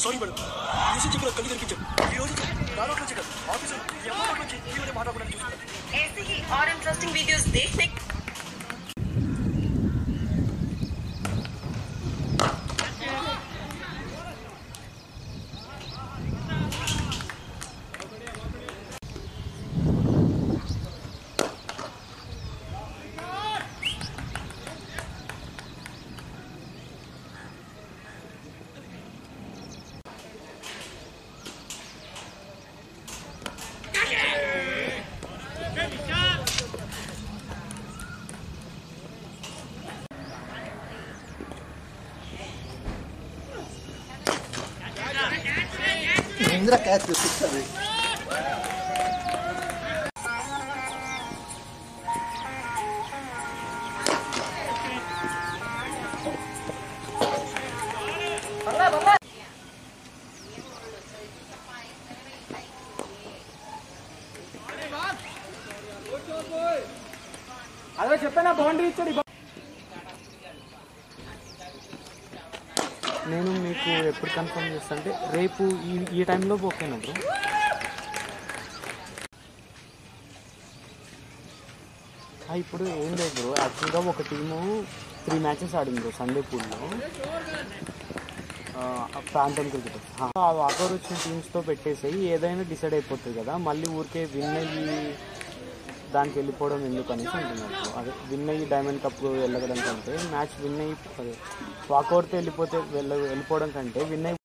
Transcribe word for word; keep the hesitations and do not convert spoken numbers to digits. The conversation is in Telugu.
సారీ మేడం యూసీ చెప్పిన కళ్ళు తెరిపించాం ఈ రోజు నాలో వచ్చాడు ఆఫీసర్ ఎవరి నుంచి ఈరోజు మాట్లాడడానికి చూసుకుంటాం ऐसे ही और इंटरेस्टिंग वीडियोस देखने Indra catch the six away. అదే చెప్పానా బౌండరీ ఇచ్చాడు. నేను మీకు ఎప్పుడు కన్ఫర్మ్ చేస్తా అంటే రేపు ఈ ఈ టైంలో ఓకేనా బ్రో? ఇప్పుడు ఏం లేదు బ్రో, యాక్చువల్గా ఒక టీము త్రీ మ్యాచెస్ ఆడింది బ్రో సండే పూల్లో ప్రాంతం క్రికెట్. ఆ వాకర్ వచ్చిన టీమ్స్తో పెట్టేసి ఏదైనా డిసైడ్ అయిపోతుంది కదా, మళ్ళీ ఊరికే విన్ అయ్యి దానికి వెళ్ళిపోవడం ఎందుకు అనేసి అంటున్నారు. అదే విన్ అయ్యి డైమండ్ కప్ వెళ్ళగడం కంటే మ్యాచ్ విన్ అయ్యి వాకౌట్తో వెళ్ళిపోతే వెళ్ళ వెళ్ళిపోవడం కంటే విన్ అయ్యి